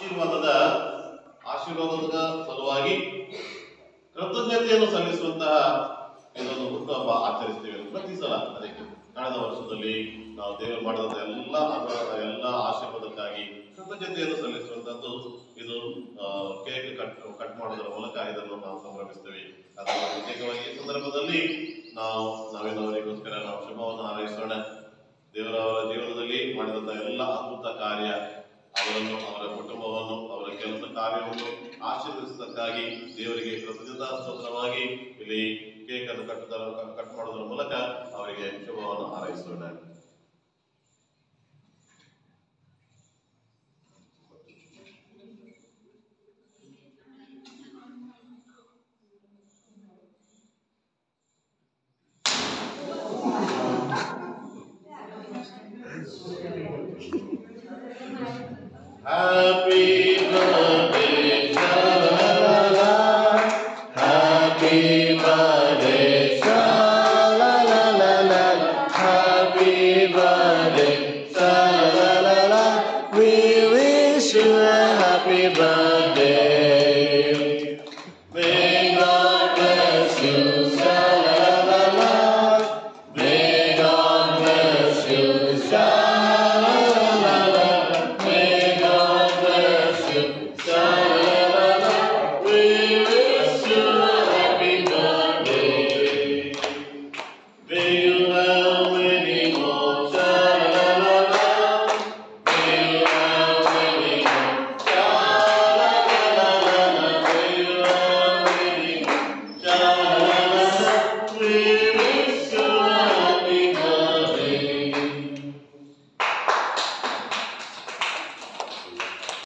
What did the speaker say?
ಆಶೀರ್ವಾದದ ಸಲುವಾಗಿ ಕೃತಜ್ಞತೆಯನ್ನು ಸಲ್ಲಿಸುವಂತಹ ಇದೊಂದು ಹುಟ್ಟುಹಬ್ಬ ಆಚರಿಸ್ತೇವೆ ಪ್ರತಿ ಸಲ. ಅದಕ್ಕೆ ಕಳೆದ ವರ್ಷದಲ್ಲಿ ನಾವು ದೇವರು ಮಾಡಿದಂತಹ ಎಲ್ಲ ಆಶೀರ್ವಾದಕ್ಕಾಗಿ ಕೃತಜ್ಞತೆಯನ್ನು ಸಲ್ಲಿಸುವಂತದ್ದು ಇದು ಕೇಕ್ ಕಟ್ ಮಾಡೋದರ ಮೂಲಕ ಇದನ್ನು ನಾವು ಸಂಭ್ರಮಿಸ್ತೇವೆ. ಅದರ ಪ್ರತ್ಯೇಕವಾಗಿ ಈ ಸಂದರ್ಭದಲ್ಲಿ ನಾವೇನವರಿಗೋಸ್ಕರ ನಾವು ಶುಭವನ್ನು ಹಾರೈಸೋಣ. ದೇವರವರ ಜೀವನದಲ್ಲಿ ಮಾಡಿದಂತಹ ಎಲ್ಲ ಅದ್ಭುತ ಕಾರ್ಯ, ಅವರನ್ನು, ಅವರ ಕುಟುಂಬವನ್ನು, ಅವರ ಕೆಲಸ ಕಾರ್ಯವನ್ನು ಆಶೀರ್ವದಿಸಿದ್ದಕ್ಕಾಗಿ ದೇವರಿಗೆ ಕೃತಜ್ಞತಾ ಸ್ತೋತ್ರವಾಗಿ ಇಲ್ಲಿ ಕೇಕ್ ಅನ್ನು ಕಟ್ ಮಾಡೋದರ ಮೂಲಕ ಅವರಿಗೆ ಶುಭವನ್ನು ಹಾರೈಸೋಣ. Happy birthday, sha-la-la-la. Happy birthday, sha-la-la-la-la. Happy birthday, sha-la-la-la. We wish you a happy birthday.